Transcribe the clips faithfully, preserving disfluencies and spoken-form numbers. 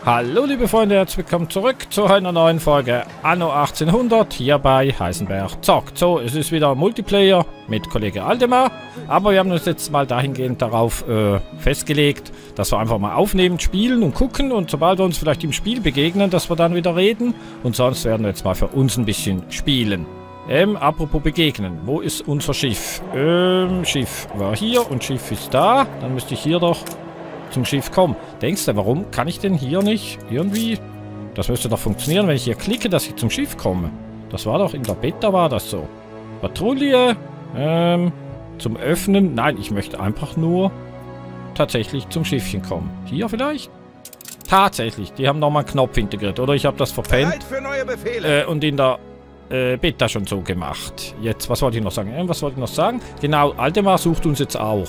Hallo liebe Freunde, herzlich willkommen zurück zu einer neuen Folge Anno achtzehnhundert hier bei Heisenberg zockt. So, es ist wieder Multiplayer mit Kollege Aldemar, aber wir haben uns jetzt mal dahingehend darauf äh, festgelegt, dass wir einfach mal aufnehmen, spielen und gucken und sobald wir uns vielleicht im Spiel begegnen, dass wir dann wieder reden und sonst werden wir jetzt mal für uns ein bisschen spielen. Ähm, apropos begegnen, wo ist unser Schiff? Ähm, Schiff war hier und Schiff ist da, dann müsste ich hier doch zum Schiff kommen. Denkst du, warum kann ich denn hier nicht irgendwie... Das müsste doch funktionieren, wenn ich hier klicke, dass ich zum Schiff komme. Das war doch in der Beta, war das so. Patrouille, ähm, zum Öffnen. Nein, ich möchte einfach nur tatsächlich zum Schiffchen kommen. Hier vielleicht? Tatsächlich, die haben nochmal einen Knopf integriert. Oder ich habe das verpennt. Für neue Befehle. Äh, und in der äh, Beta schon so gemacht. Jetzt, was wollte ich noch sagen? Ähm, was wollte ich noch sagen? Genau, Aldemar sucht uns jetzt auch.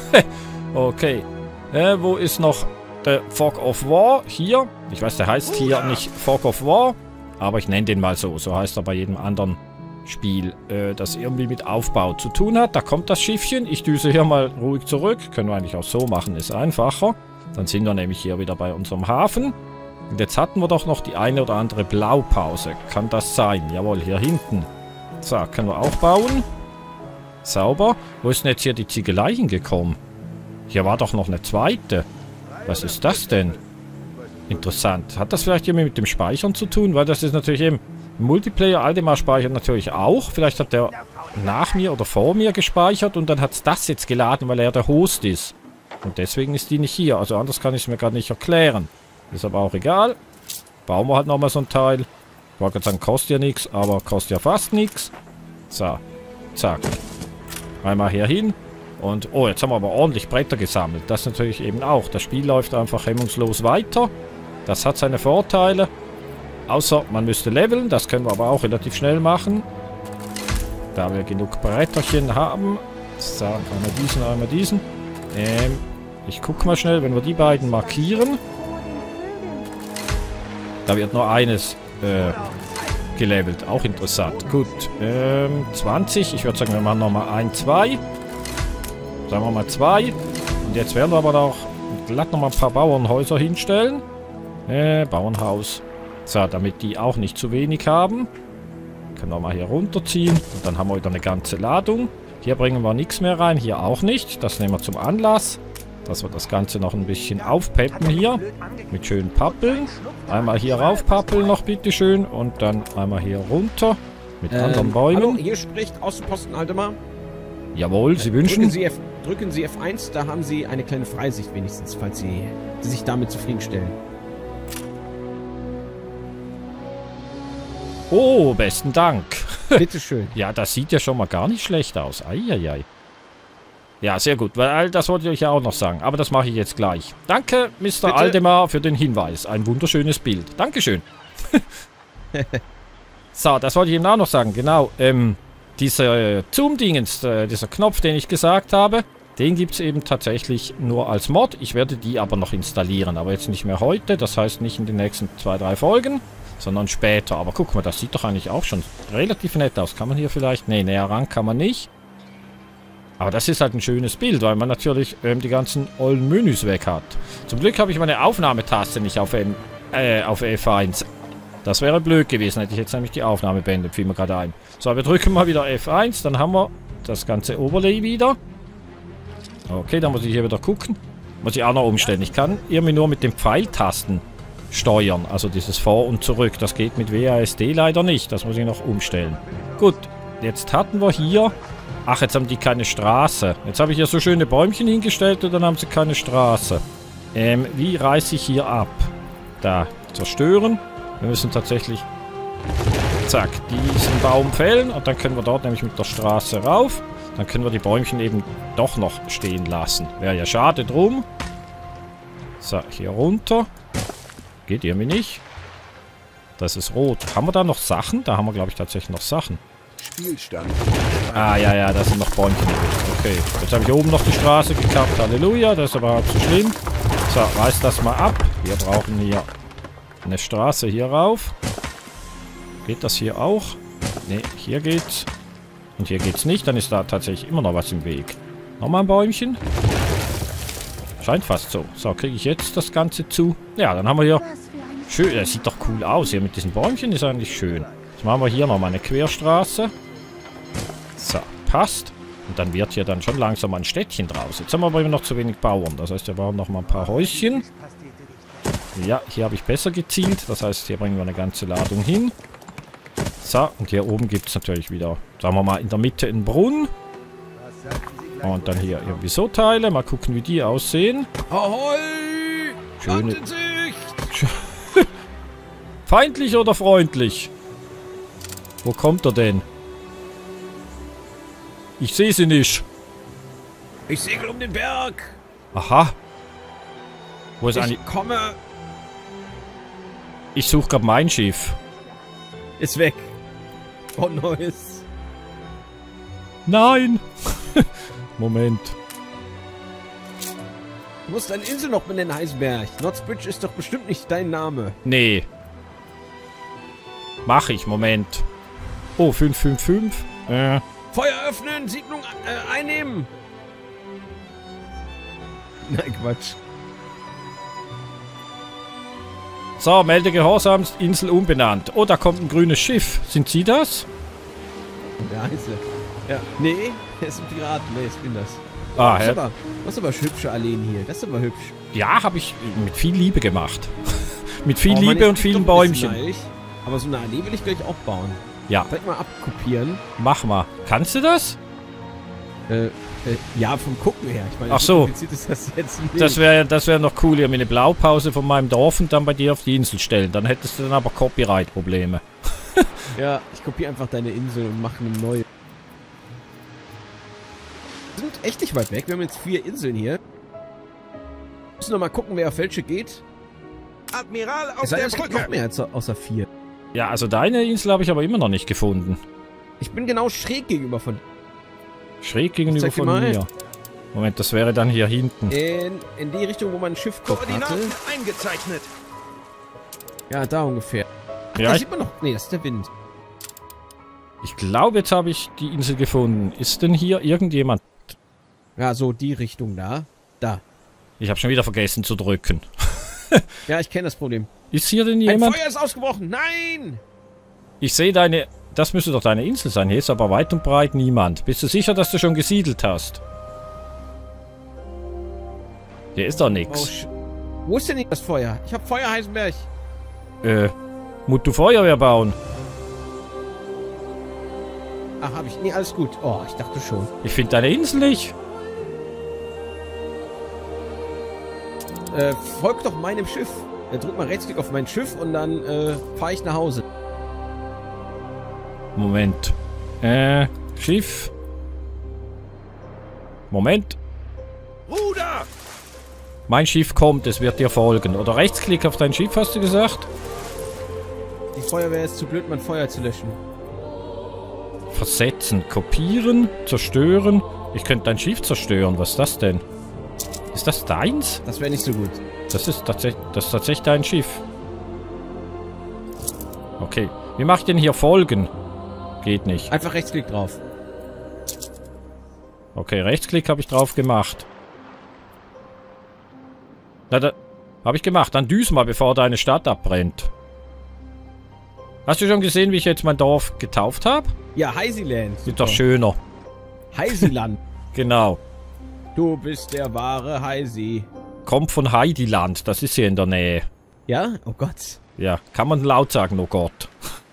Okay. Äh, wo ist noch der Fog of War? Hier. Ich weiß, der heißt hier nicht Fog of War, aber ich nenne den mal so. So heißt er bei jedem anderen Spiel, äh, das irgendwie mit Aufbau zu tun hat. Da kommt das Schiffchen. Ich düse hier mal ruhig zurück. Können wir eigentlich auch so machen, ist einfacher. Dann sind wir nämlich hier wieder bei unserem Hafen. Und jetzt hatten wir doch noch die eine oder andere Blaupause. Kann das sein? Jawohl, hier hinten. So, können wir auch bauen. Sauber. Wo ist denn jetzt hier die Ziegelei hingekommen? Hier war doch noch eine zweite. Was ist das denn? Interessant. Hat das vielleicht irgendwie mit dem Speichern zu tun? Weil das ist natürlich eben... Multiplayer, Aldemar speichert natürlich auch. Vielleicht hat der nach mir oder vor mir gespeichert und dann hat es das jetzt geladen, weil er der Host ist. Und deswegen ist die nicht hier. Also anders kann ich es mir gerade nicht erklären. Ist aber auch egal. Bauen wir halt nochmal so ein Teil. Ich wollte gerade sagen, kostet ja nichts, aber kostet ja fast nichts. So. Zack. Einmal hier hin. Und, oh, jetzt haben wir aber ordentlich Bretter gesammelt. Das natürlich eben auch. Das Spiel läuft einfach hemmungslos weiter. Das hat seine Vorteile. Außer, man müsste leveln. Das können wir aber auch relativ schnell machen. Da wir genug Bretterchen haben. So, einmal diesen, einmal diesen. Ähm, ich gucke mal schnell, wenn wir die beiden markieren. Da wird nur eines äh, gelevelt. Auch interessant. Gut, ähm, zwanzig. Ich würde sagen, wir machen nochmal ein, zwei. Sagen wir mal zwei. Und jetzt werden wir aber auch glatt nochmal ein paar Bauernhäuser hinstellen. Äh, Bauernhaus. So, damit die auch nicht zu wenig haben. Können wir mal hier runterziehen. Und dann haben wir wieder eine ganze Ladung. Hier bringen wir nichts mehr rein. Hier auch nicht. Das nehmen wir zum Anlass. Dass wir das Ganze noch ein bisschen aufpeppen hier. Mit schönen Pappeln. Einmal hier raufpappeln noch, bitteschön. Und dann einmal hier runter. Mit ähm, anderen Bäumen. Hallo, hier spricht Außenposten Aldemar. Jawohl, Sie wünschen. Drücken Sie, F, drücken Sie F eins, da haben Sie eine kleine Freisicht wenigstens, falls Sie, Sie sich damit zufriedenstellen. Oh, besten Dank. Bitteschön. Ja, das sieht ja schon mal gar nicht schlecht aus. Eieiei. Ja, sehr gut, weil das wollte ich euch ja auch noch sagen. Aber das mache ich jetzt gleich. Danke, Mister Bitte? Aldemar, für den Hinweis. Ein wunderschönes Bild. Dankeschön. So, das wollte ich eben auch noch sagen. Genau, ähm... dieser äh, Zoom-Dingens, äh, dieser Knopf, den ich gesagt habe, den gibt es eben tatsächlich nur als Mod. Ich werde die aber noch installieren, aber jetzt nicht mehr heute. Das heißt nicht in den nächsten zwei, drei Folgen, sondern später. Aber guck mal, das sieht doch eigentlich auch schon relativ nett aus. Kann man hier vielleicht... Ne, näher ran kann man nicht. Aber das ist halt ein schönes Bild, weil man natürlich ähm, die ganzen ollen Menüs weg hat. Zum Glück habe ich meine Aufnahmetaste nicht auf, M, äh, auf F eins. Das wäre blöd gewesen, hätte ich jetzt nämlich die Aufnahme beendet, fiel mir gerade ein. So, wir drücken mal wieder F eins, dann haben wir das ganze Overlay wieder. Okay, dann muss ich hier wieder gucken. Muss ich auch noch umstellen. Ich kann irgendwie nur mit den Pfeiltasten steuern, also dieses Vor- und Zurück. Das geht mit W A S D leider nicht, das muss ich noch umstellen. Gut, jetzt hatten wir hier... Ach, jetzt haben die keine Straße. Jetzt habe ich hier so schöne Bäumchen hingestellt und dann haben sie keine Straße. Ähm, wie reiße ich hier ab? Da, zerstören. Wir müssen tatsächlich, zack, diesen Baum fällen und dann können wir dort nämlich mit der Straße rauf. Dann können wir die Bäumchen eben doch noch stehen lassen. Wäre ja schade drum. So, hier runter. Geht irgendwie nicht. Das ist rot. Haben wir da noch Sachen? Da haben wir, glaube ich, tatsächlich noch Sachen. Spielstand. Ah, ja, ja, da sind noch Bäumchen. Okay, jetzt habe ich oben noch die Straße gekappt. Halleluja, das ist aber halb so schlimm. So, reiß das mal ab. Wir brauchen hier... eine Straße hier rauf. Geht das hier auch? Ne, hier geht's. Und hier geht's nicht. Dann ist da tatsächlich immer noch was im Weg. Nochmal ein Bäumchen. Scheint fast so. So, kriege ich jetzt das Ganze zu. Ja, dann haben wir hier... Schön, das sieht doch cool aus hier mit diesen Bäumchen. Ist eigentlich schön. Jetzt machen wir hier nochmal eine Querstraße. So, passt. Und dann wird hier dann schon langsam ein Städtchen draus. Jetzt haben wir aber immer noch zu wenig Bauern. Das heißt, wir brauchen noch mal ein paar Häuschen. Ja, hier habe ich besser gezielt. Das heißt, hier bringen wir eine ganze Ladung hin. So, und hier oben gibt es natürlich wieder, sagen wir mal, in der Mitte einen Brunnen. Und dann hier irgendwie so Teile. Mal gucken, wie die aussehen. Ahoi! Schöne... Feindlich oder freundlich? Wo kommt er denn? Ich sehe sie nicht. Ich segel um den Berg. Aha. Wo ist eigentlich... Ich komme. Ich suche gerade mein Schiff. Ist weg. Oh, neues. Nein. Moment. Du musst deine Insel noch benennen, Heisenberg. Knotsbridge ist doch bestimmt nicht dein Name. Nee. Mach ich, Moment. Oh, fünf fünf fünf. Äh. Feuer öffnen, Siedlung äh, einnehmen. Nein, Quatsch. So, melde Gehorsam, Insel umbenannt. Oh, da kommt ein grünes Schiff. Sind Sie das? Der Heiße. Ja. Nee, er ist ein Pirat. Nee, ich bin das. Ah, das hä? ist aber, das ist aber hübsche Alleen hier. Das ist aber hübsch. Ja, habe ich mit viel Liebe gemacht. Mit viel Oh, Mann, Liebe jetzt und ist vielen doch ein bisschen Bäumchen. neidisch. Aber so eine Allee will ich gleich auch bauen. Ja, Direkt mal abkopieren. mach mal. Kannst du das? Äh, äh, ja, vom Gucken her. Ich meine, Ach so. kompliziert ist das jetzt nicht. Das wäre das wär noch cool, hier mir eine Blaupause von meinem Dorf und dann bei dir auf die Insel stellen. Dann hättest du dann aber Copyright-Probleme. Ja, ich kopiere einfach deine Insel und mache eine neue. Wir sind echt nicht weit weg. Wir haben jetzt vier Inseln hier. Müssen noch mal gucken, wer auf welche geht. Admiral auf Es sei der denn, es gibt Brücke. noch mehr als außer vier. Ja, also deine Insel habe ich aber immer noch nicht gefunden. Ich bin genau schräg gegenüber von... Schräg gegenüber Zeig dir von mal. mir. Moment, das wäre dann hier hinten. In, in die Richtung, wo man ein Schiffkopf hatte. Koordinaten eingezeichnet. Ja, da ungefähr. Ja, Da ich, sieht man noch... Nee, das ist der Wind. ich glaube, jetzt habe ich die Insel gefunden. Ist denn hier irgendjemand? Ja, so die Richtung da. Da. Ich habe schon wieder vergessen zu drücken. Ja, ich kenne das Problem. Ist hier denn Ein jemand? Feuer ist ausgebrochen. Nein! Ich sehe deine... Das müsste doch deine Insel sein. Hier ist aber weit und breit niemand. Bist du sicher, dass du schon gesiedelt hast? Hier ist doch Oh, nichts. sch- Wo ist denn nicht das Feuer? Ich hab Feuer, Heisenberg. Äh, musst du Feuerwehr bauen? Ach, hab ich. Nee, alles gut. Oh, ich dachte schon. Ich finde deine Insel nicht. Äh, folgt doch meinem Schiff. Äh, drück mal Rechtsklick auf mein Schiff und dann äh, fahre ich nach Hause. Moment. Äh, Schiff. Moment. Ruder! Mein Schiff kommt, es wird dir folgen. Oder Rechtsklick auf dein Schiff, hast du gesagt? Die Feuerwehr ist zu blöd, mein Feuer zu löschen. Versetzen, kopieren, zerstören. Ich könnte dein Schiff zerstören. Was ist das denn? Ist das deins? Das wäre nicht so gut. Das ist tatsächlich, das ist tatsächlich dein Schiff. Okay. Wie mache ich denn hier folgen? Geht nicht. Einfach Rechtsklick drauf. Okay, Rechtsklick habe ich drauf gemacht. Na, da habe ich gemacht. Dann düse mal, bevor deine Stadt abbrennt. Hast du schon gesehen, wie ich jetzt mein Dorf getauft habe? Ja, Heisiland. Ist doch schöner. Heisiland. Genau. Du bist der wahre Heisi. Kommt von Heidiland. Das ist hier in der Nähe. Ja? Oh Gott. Ja, kann man laut sagen, oh Gott.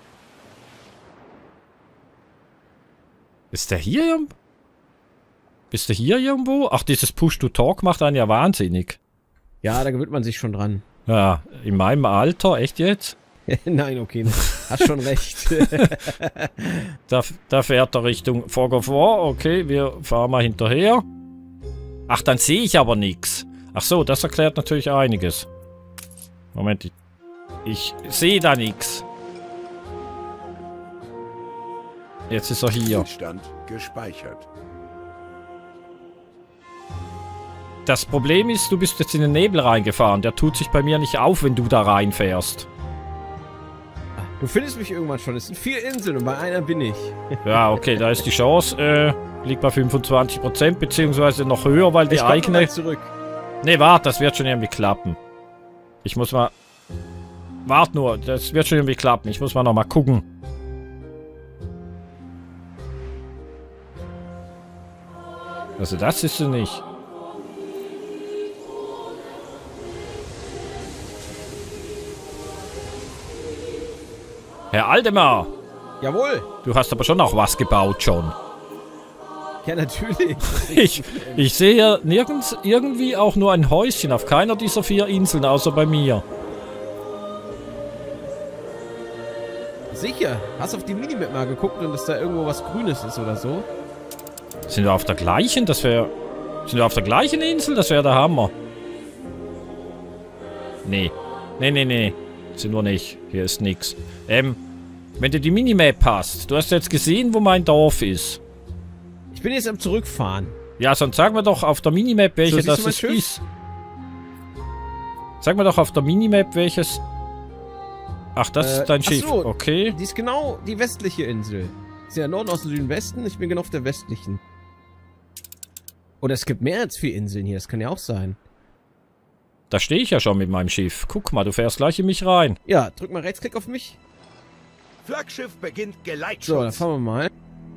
Ist der hier irgendwo? Bist du hier irgendwo? Ach, dieses Push-to-Talk macht einen ja wahnsinnig. Ja, da gewöhnt man sich schon dran. Ja, in meinem Alter, echt jetzt? Nein, okay. Hast schon recht. Da, da fährt er Richtung Fog of War. Okay, wir fahren mal hinterher. Ach, dann sehe ich aber nichts. Ach so, das erklärt natürlich einiges. Moment, ich, ich sehe da nichts. Jetzt ist er hier. Zustand gespeichert. Das Problem ist, du bist jetzt in den Nebel reingefahren. Der tut sich bei mir nicht auf, wenn du da reinfährst. Du findest mich irgendwann schon. Es sind vier Inseln und bei einer bin ich. Ja, okay, da ist die Chance. Äh, liegt bei fünfundzwanzig Prozent, beziehungsweise noch höher, weil die Ich komm eigene... mal zurück. Ne, warte, das wird schon irgendwie klappen. Ich muss mal... Wart nur, das wird schon irgendwie klappen. Ich muss mal noch mal gucken. Also das ist sie nicht. Herr Aldemar, Jawohl. du hast aber schon noch was gebaut schon. Ja, natürlich. Ich, ich sehe hier nirgends irgendwie auch nur ein Häuschen auf keiner dieser vier Inseln, außer bei mir. Sicher. Hast auf die Minimap mal geguckt und dass da irgendwo was Grünes ist oder so? Sind wir auf der gleichen? Das wäre... Sind wir auf der gleichen Insel? Das wäre der Hammer. Nee. Nee, nee, nee. Sind wir nicht. Hier ist nix. Ähm, wenn du die Minimap hast, du hast jetzt gesehen, wo mein Dorf ist. Ich bin jetzt am Zurückfahren. Ja, sonst sag mir doch auf der Minimap, welche So, das siehst du mein es Schiff? ist. Sag mir doch auf der Minimap, welches... Ach, das Äh, ist dein ach Schiff. so. Okay. Die ist genau die westliche Insel. Ist ja Norden, Osten, Süden, Westen. Ich bin genau auf der westlichen. Oder es gibt mehr als vier Inseln hier. Das kann ja auch sein. Da stehe ich ja schon mit meinem Schiff. Guck mal, du fährst gleich in mich rein. Ja, drück mal Rechtsklick auf mich. Flaggschiff beginnt So, dann Geleitschutz. fahren wir mal.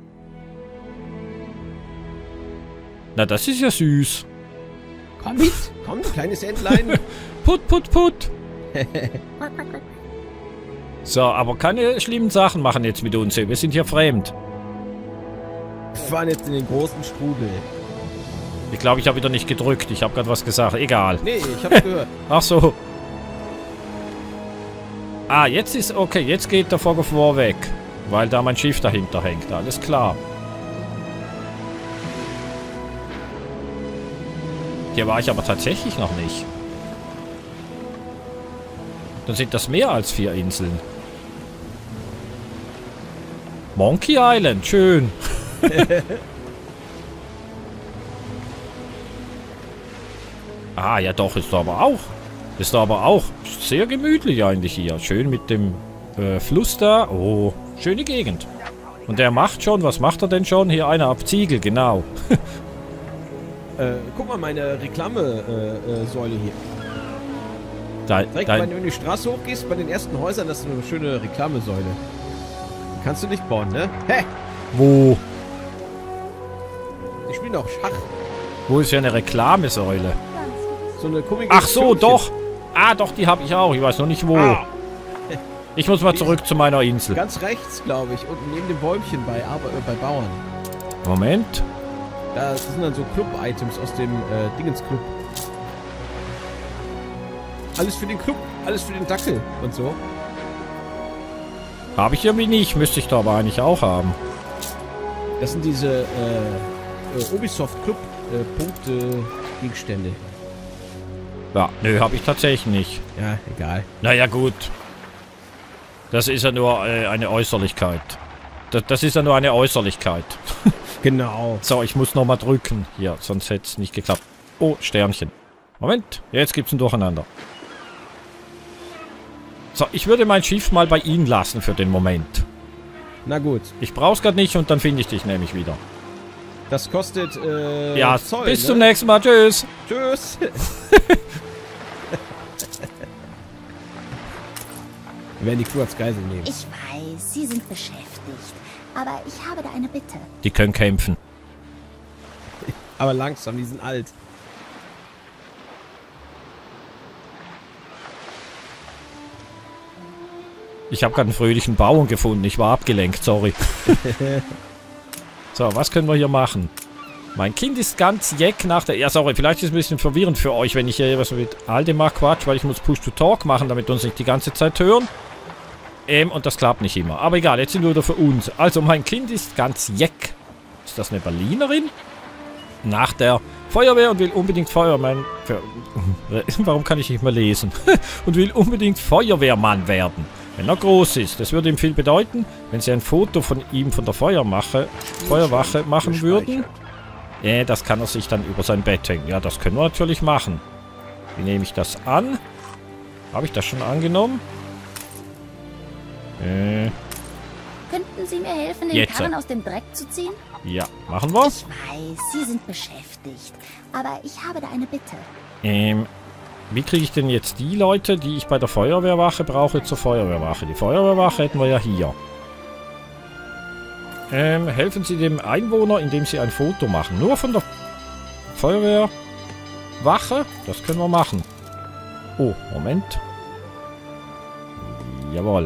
Na, das ist ja süß. Komm mit. Komm, du kleines Entlein. Put, put, put. So, aber keine schlimmen Sachen machen jetzt mit uns. Wir sind hier fremd. Wir fahren jetzt in den großen Strudel. Ich glaube, ich habe wieder nicht gedrückt. Ich habe gerade was gesagt. Egal. Nee, ich hab's gehört. Ach so. Ah, jetzt ist... Okay, jetzt geht der Fog of War weg. Weil da mein Schiff dahinter hängt. Alles klar. Hier war ich aber tatsächlich noch nicht. Dann sind das mehr als vier Inseln. Monkey Island, schön. Ah, ja doch, ist da aber auch. Ist da aber auch sehr gemütlich eigentlich hier. Schön mit dem äh, Fluss da. Oh, schöne Gegend. Und der macht schon, was macht er denn schon? Hier einer ab Ziegel, genau. Äh, guck mal, meine Reklame-Säule äh, äh, Säule hier. Da, Direkt, da, wenn du in die Straße hochgehst, bei den ersten Häusern, das ist eine schöne Reklamesäule. Die kannst du nicht bauen, ne? Hä? wo? Ich spiele noch Schach. Wo ist ja eine Reklamesäule? So eine komische Ach so, Türmchen. doch. Ah, doch, die habe ich auch. Ich weiß noch nicht wo. Ah, Ich muss mal zurück zu meiner Insel. ganz rechts, glaube ich. Unten neben dem Bäumchen bei, Arbe äh, bei Bauern. Moment. Das sind dann so Club-Items aus dem äh, Dingens-Club. Alles für den Club, alles für den Dackel und so. Habe ich irgendwie nicht. Müsste ich da aber eigentlich auch haben. Das sind diese äh, äh, Ubisoft-Club-Punkte-Gegenstände. Ja, nö, habe ich tatsächlich nicht. Ja, egal. Naja, gut. Das ist ja nur äh, eine Äußerlichkeit. Das, das ist ja nur eine Äußerlichkeit. Genau. So, ich muss nochmal drücken. Hier, sonst hätte es nicht geklappt. Oh, Sternchen. Moment, jetzt gibt's ein Durcheinander. So, ich würde mein Schiff mal bei Ihnen lassen für den Moment. Na gut. Ich brauch's gerade nicht und dann finde ich dich nämlich wieder. Das kostet äh, Ja, Zoll, bis ne? zum nächsten Mal. Tschüss. Tschüss. Wir werden die Crew als Geisel nehmen. Ich weiß, Sie sind beschäftigt, aber ich habe da eine Bitte. Die können kämpfen. Aber langsam, die sind alt. Ich habe gerade einen fröhlichen Bauern gefunden. Ich war abgelenkt, sorry. So, was können wir hier machen? Mein Kind ist ganz jeck nach der... Ja, sorry, vielleicht ist es ein bisschen verwirrend für euch, wenn ich hier was mit Aldemar quatsch, weil ich muss Push-to-Talk machen, damit wir uns nicht die ganze Zeit hören. Ähm, und das klappt nicht immer. Aber egal, jetzt sind wir wieder für uns. Also, mein Kind ist ganz jeck. Ist das eine Berlinerin? Nach der Feuerwehr und will unbedingt Feuermann... Für, warum kann ich nicht mehr lesen? Und will unbedingt Feuerwehrmann werden. Wenn er groß ist. Das würde ihm viel bedeuten, wenn sie ein Foto von ihm von der Feuermache, Feuerwache machen würden. Äh, das kann er sich dann über sein Bett hängen. Ja, das können wir natürlich machen. Wie nehme ich das an? Habe ich das schon angenommen? Äh, Könnten Sie mir helfen, den Jetzt. Karren aus dem Dreck zu ziehen? ja, machen wir. Ich weiß, Sie sind beschäftigt, aber ich habe da eine Bitte. Ähm, wie kriege ich denn jetzt die Leute, die ich bei der Feuerwehrwache brauche, zur Feuerwehrwache? Die Feuerwehrwache hätten wir ja hier. Ähm, helfen Sie dem Einwohner, indem Sie ein Foto machen. Nur von der Feuerwehrwache? Das können wir machen. Oh, Moment. Jawohl.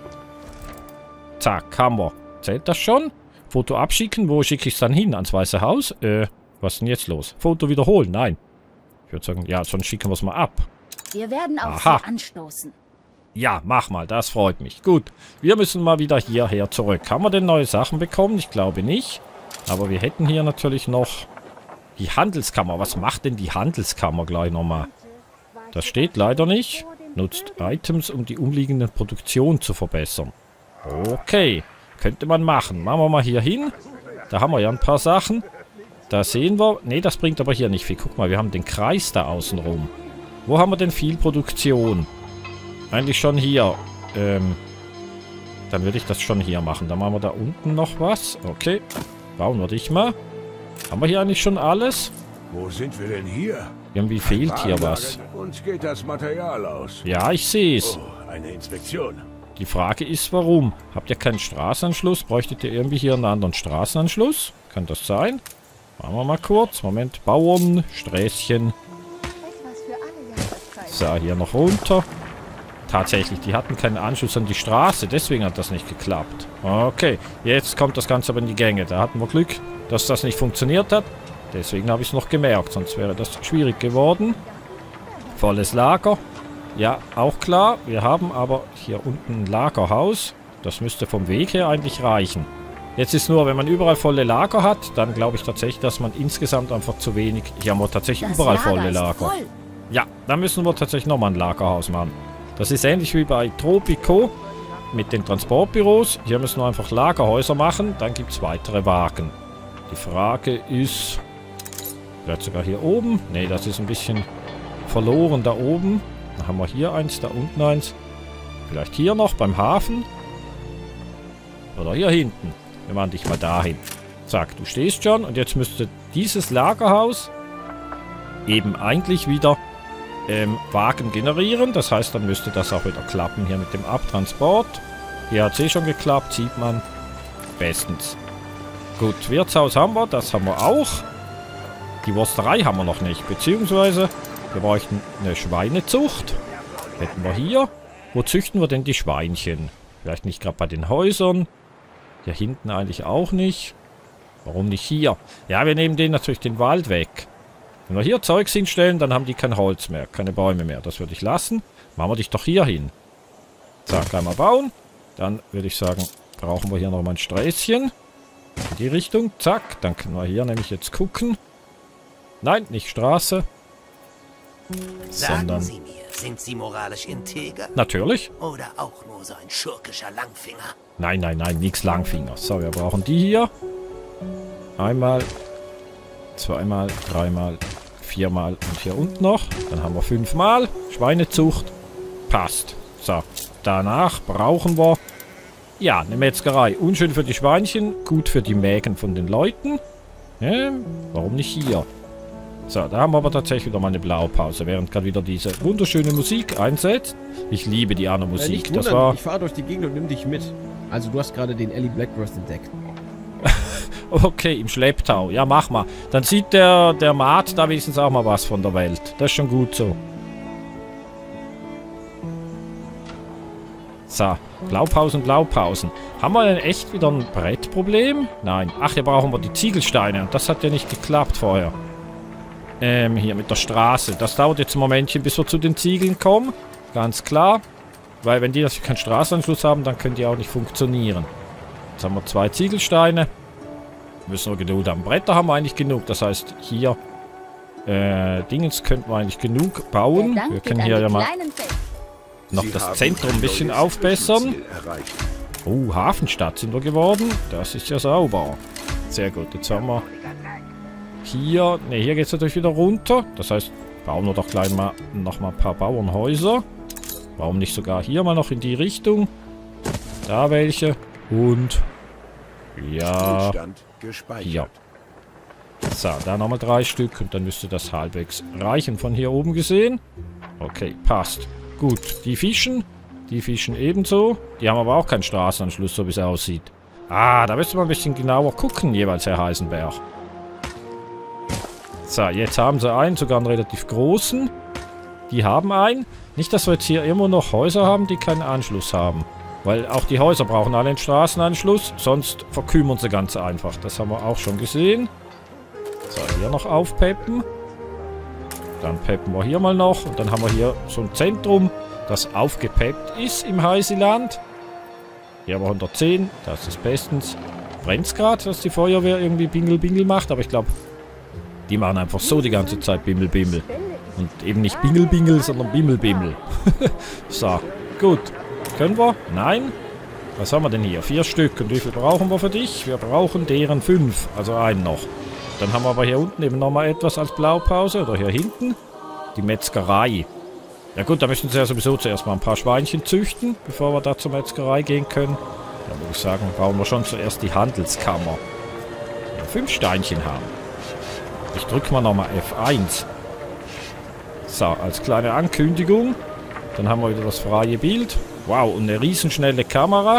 Zack, haben wir. Zählt das schon? Foto abschicken. Wo schicke ich es dann hin? Ans Weiße Haus? Äh, was ist denn jetzt los? Foto wiederholen? Nein. Ich würde sagen, ja, sonst schicken wir es mal ab. Wir werden auf Aha. Sie anstoßen. Ja, mach mal. Das freut mich. Gut. Wir müssen mal wieder hierher zurück. Haben wir denn neue Sachen bekommen? Ich glaube nicht. Aber wir hätten hier natürlich noch die Handelskammer. Was macht denn die Handelskammer gleich nochmal? Das steht leider nicht. Nutzt Items, um die umliegende Produktion zu verbessern. Okay. Könnte man machen. Machen wir mal hier hin. Da haben wir ja ein paar Sachen. Da sehen wir... Ne, das bringt aber hier nicht viel. Guck mal, wir haben den Kreis da außen rum. Wo haben wir denn viel Produktion? Eigentlich schon hier. Ähm, dann würde ich das schon hier machen. Dann machen wir da unten noch was. Okay. Bauen wir dich mal. Haben wir hier eigentlich schon alles? Wo sind wir denn hier? Irgendwie fehlt hier was. Uns geht das Material aus. Ja, ich sehe es. Oh, eine Inspektion. Die Frage ist, warum? Habt ihr keinen Straßenanschluss? Bräuchtet ihr irgendwie hier einen anderen Straßenanschluss? Kann das sein? Machen wir mal kurz. Moment. Bauern, Sträßchen. So, hier noch runter. Tatsächlich, die hatten keinen Anschluss an die Straße. Deswegen hat das nicht geklappt. Okay, jetzt kommt das Ganze aber in die Gänge. Da hatten wir Glück, dass das nicht funktioniert hat. Deswegen habe ich es noch gemerkt. Sonst wäre das schwierig geworden. Volles Lager. Ja, auch klar. Wir haben aber hier unten ein Lagerhaus. Das müsste vom Weg her eigentlich reichen. Jetzt ist nur, wenn man überall volle Lager hat, dann glaube ich tatsächlich, dass man insgesamt einfach zu wenig... Hier haben wir tatsächlich Das überall Lager volle ist Lager. voll. Ja, dann müssen wir tatsächlich nochmal ein Lagerhaus machen. Das ist ähnlich wie bei Tropico mit den Transportbüros. Hier müssen wir einfach Lagerhäuser machen. Dann gibt es weitere Wagen. Die Frage ist... Vielleicht sogar hier oben. Ne, das ist ein bisschen verloren da oben. Dann haben wir hier eins, da unten eins. Vielleicht hier noch beim Hafen. Oder hier hinten. Wir machen dich mal dahin. Zack, du stehst schon. Und jetzt müsste dieses Lagerhaus eben eigentlich wieder ähm, Wagen generieren. Das heißt, dann müsste das auch wieder klappen hier mit dem Abtransport. Hier hat es eh schon geklappt, sieht man. Bestens. Gut, Wirtshaus haben wir, das haben wir auch. Die Wursterei haben wir noch nicht. Beziehungsweise, wir bräuchten eine Schweinezucht. Hätten wir hier. Wo züchten wir denn die Schweinchen? Vielleicht nicht gerade bei den Häusern. Hier hinten eigentlich auch nicht. Warum nicht hier? Ja, wir nehmen denen natürlich den Wald weg. Wenn wir hier Zeugs hinstellen, dann haben die kein Holz mehr, keine Bäume mehr. Das würde ich lassen. Machen wir dich doch hier hin. Zack, einmal bauen. Dann würde ich sagen, brauchen wir hier noch mal ein Sträßchen. In die Richtung. Zack, dann können wir hier nämlich jetzt gucken. Nein, nicht Straße. Sagen Sondern... Sie mir, sind Sie moralisch integer? Natürlich. Oder auch nur so ein schurkischer Langfinger? Nein, nein, nein, nichts Langfingers. So, wir brauchen die hier. Einmal, zweimal, dreimal, viermal und hier unten noch. Dann haben wir fünfmal. Schweinezucht. Passt. So, danach brauchen wir, ja, eine Metzgerei. Unschön für die Schweinchen, gut für die Mägen von den Leuten. Ja, warum nicht hier? So, da haben wir aber tatsächlich wieder mal eine Blaupause, während gerade wieder diese wunderschöne Musik einsetzt. Ich liebe die Anno Äh, Musik. nicht Das wundern, war... ich fahre durch die Gegend und nimm dich mit. Also du hast gerade den Ellie Blackburst entdeckt. Okay, im Schlepptau. Ja, mach mal. Dann sieht der, der Mart da wenigstens auch mal was von der Welt. Das ist schon gut so. So, Blaupausen, Blaupausen. Haben wir denn echt wieder ein Brettproblem? Nein. Ach, hier brauchen wir die Ziegelsteine. Und das hat ja nicht geklappt vorher. Ähm, hier mit der Straße. Das dauert jetzt ein Momentchen, bis wir zu den Ziegeln kommen. Ganz klar. Weil wenn die natürlich keinen Straßenanschluss haben, dann können die auch nicht funktionieren. Jetzt haben wir zwei Ziegelsteine. Müssen wir Geduld haben. Bretter haben wir eigentlich genug. Das heißt, hier äh, Dingens könnten wir eigentlich genug bauen. Wir können hier ja mal noch das Zentrum ein bisschen aufbessern. Oh, Hafenstadt sind wir geworden. Das ist ja sauber. Sehr gut. Jetzt haben wir hier... Ne, hier geht es natürlich wieder runter. Das heißt, bauen wir doch gleich mal noch mal ein paar Bauernhäuser. Warum nicht sogar hier mal noch in die Richtung? Da welche. Und... Ja... Hier. So, da nochmal drei Stück und dann müsste das halbwegs reichen von hier oben gesehen. Okay, passt. Gut, die fischen. Die fischen ebenso. Die haben aber auch keinen Straßenanschluss, so wie es aussieht. Ah, da müsste man ein bisschen genauer gucken, jeweils, Herr Heisenberg. So, jetzt haben sie einen, sogar einen relativ großen. Die haben einen. Nicht, dass wir jetzt hier immer noch Häuser haben, die keinen Anschluss haben. Weil auch die Häuser brauchen alle einen Straßenanschluss, sonst verkümmern sie ganz einfach. Das haben wir auch schon gesehen. So, hier noch aufpeppen. Dann peppen wir hier mal noch. Und dann haben wir hier so ein Zentrum, das aufgepeppt ist im Heiseland. Hier haben wir hundertzehn, das ist bestens. Brennt es gerade, dass die Feuerwehr irgendwie Bingel-Bingel macht, aber ich glaube, die machen einfach so die ganze Zeit Bimmel-Bimmel. Und eben nicht Bingel-Bingel, sondern Bimmel-Bimmel. So, gut. Können wir? Nein. Was haben wir denn hier? Vier Stück. Und wie viel brauchen wir für dich? Wir brauchen deren fünf, also einen noch. Dann haben wir aber hier unten eben nochmal etwas als Blaupause, oder hier hinten. Die Metzgerei. Ja gut, da müssen sie ja sowieso zuerst mal ein paar Schweinchen züchten, bevor wir da zur Metzgerei gehen können. Da würde ich sagen, brauchen wir schon zuerst die Handelskammer. Ja, fünf Steinchen haben. Ich drücke mal nochmal F eins. So, als kleine Ankündigung. Dann haben wir wieder das freie Bild. Wow, und eine riesenschnelle Kamera.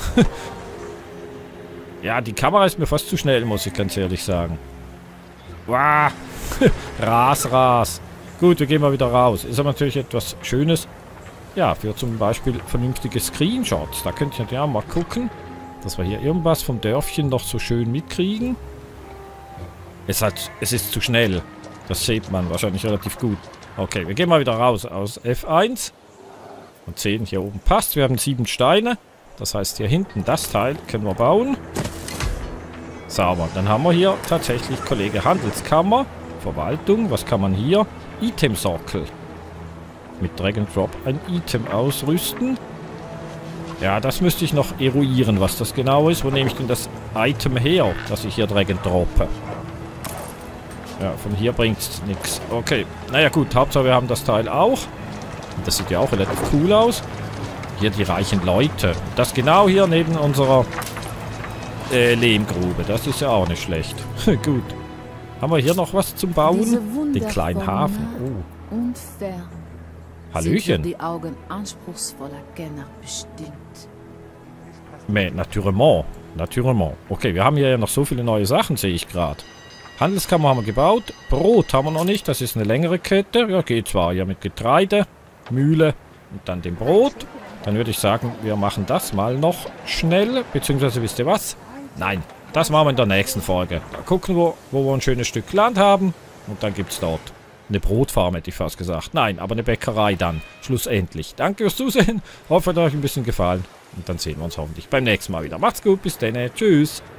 Ja, die Kamera ist mir fast zu schnell, muss ich ganz ehrlich sagen. Wow. Ras, ras. Gut, wir gehen mal wieder raus. Ist aber natürlich etwas Schönes. Ja, für zum Beispiel vernünftige Screenshots. Da könnt ihr ja mal gucken, dass wir hier irgendwas vom Dörfchen noch so schön mitkriegen. Es, hat, es ist zu schnell. Das sieht man wahrscheinlich relativ gut. Okay, wir gehen mal wieder raus aus F eins. Und sehen, hier oben passt. Wir haben sieben Steine. Das heißt, hier hinten das Teil können wir bauen. Sauber. Dann haben wir hier tatsächlich, Kollege, Handelskammer. Verwaltung. Was kann man hier? Itemsockel. Mit Drag and Drop ein Item ausrüsten. Ja, das müsste ich noch eruieren, was das genau ist. Wo nehme ich denn das Item her, das ich hier Drag and Droppe? Ja, von hier bringt es nichts. Okay. Naja gut, Hauptsache wir haben das Teil auch. Und das sieht ja auch relativ cool aus. Hier die reichen Leute. Das genau hier neben unserer äh, Lehmgrube. Das ist ja auch nicht schlecht. Gut. Haben wir hier noch was zum Bauen? Den kleinen Hafen. Oh. Und fern Hallöchen. sind die Augen anspruchsvoller Kenner bestimmt. Mais, naturellement. Naturellement. Okay, wir haben hier ja noch so viele neue Sachen, sehe ich gerade. Handelskammer haben wir gebaut. Brot haben wir noch nicht. Das ist eine längere Kette. Ja, geht zwar hier mit Getreide, Mühle und dann dem Brot. Dann würde ich sagen, wir machen das mal noch schnell. Beziehungsweise, wisst ihr was? Nein, das machen wir in der nächsten Folge. Da gucken wir, wo wir ein schönes Stück Land haben. Und dann gibt es dort eine Brotfarm, hätte ich fast gesagt. Nein, aber eine Bäckerei dann. Schlussendlich. Danke fürs Zusehen. Hoffe, es hat euch ein bisschen gefallen. Und dann sehen wir uns hoffentlich beim nächsten Mal wieder. Macht's gut, bis dann. Tschüss.